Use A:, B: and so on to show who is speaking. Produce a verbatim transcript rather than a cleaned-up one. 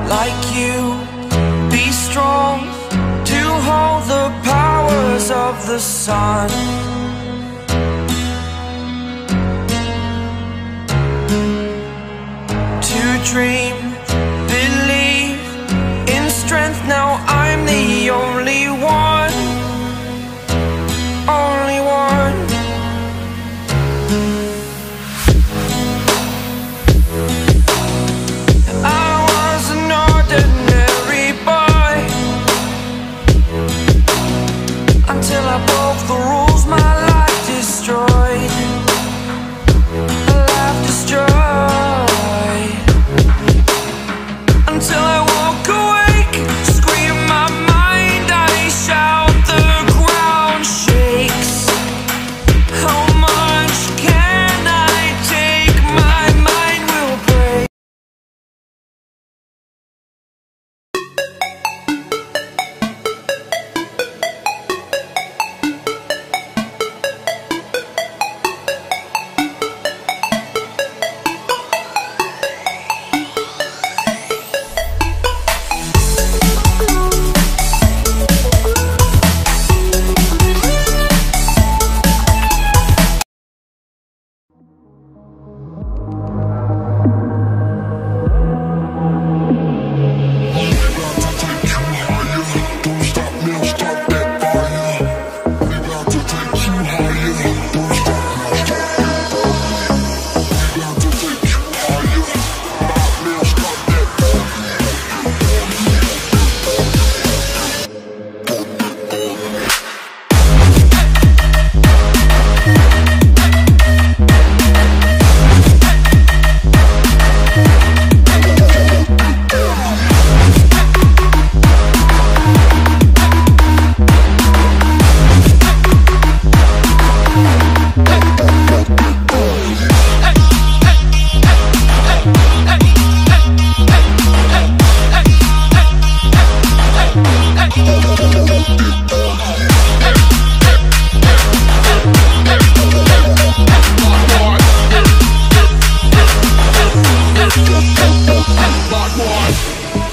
A: like you, be strong to hold the powers of the sun. To dream, believe in strength. Now I'm the only one, only one. I was an ordinary boy until I broke the rules. My life destroyed, a life destroyed. Until I woke awake, scream my mind, I shout, the ground shakes. How much can I take? My mind will break.
B: Black one.